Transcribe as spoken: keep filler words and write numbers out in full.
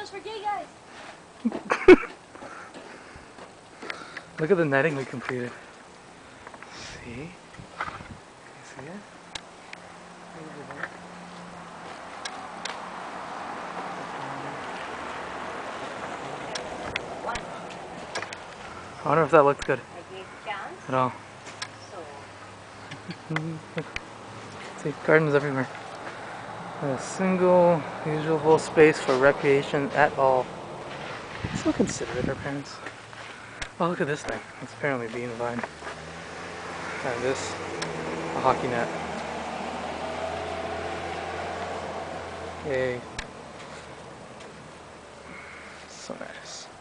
just for gay guys. Look at the netting we completed. See? You see it? I wonder if that looked good at all. See, gardens everywhere. Not a single usable space for recreation at all. So considerate, our parents. Oh, look at this thing. It's apparently being vine. And this, a hockey net. Yay. So nice.